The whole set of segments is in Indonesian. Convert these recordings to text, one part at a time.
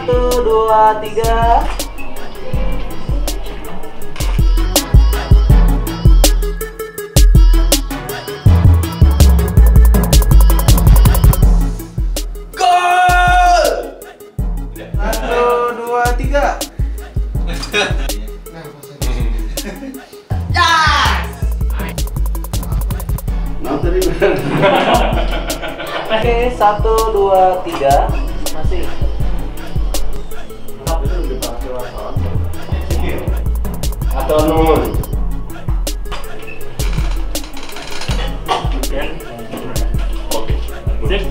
1, 2, 3. Gol! 1, 2, 3. Oke, 1, 2, 3. Masih. Atau nun. Oke. Sip.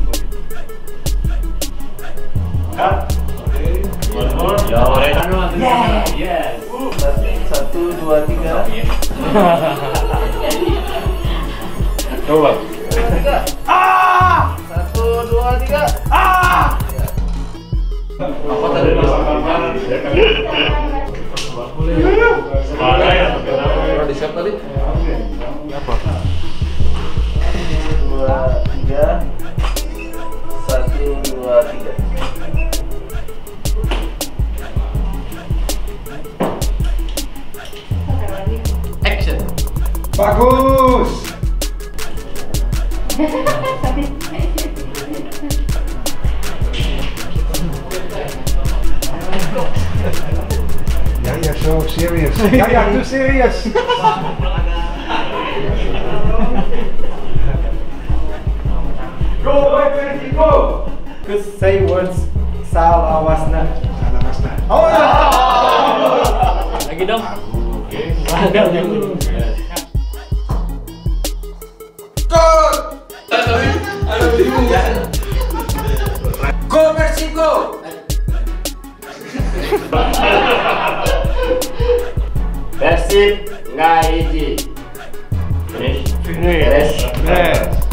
Cut. Ya, yes. 1, 2, 3. Coba. 1, 2, 3. Apa tadi masakan? Di siap tadi? Apa? 2, 3. 1, 2, 3. Action. Bagus. Yeah, so serious. Yeah, too serious. Go, baby, go. Just say words Salah wasna. Salah masna. Oh ya. Lagi dong. Oke. Go Persiko. Persib nggak hiji. Finish. Yes.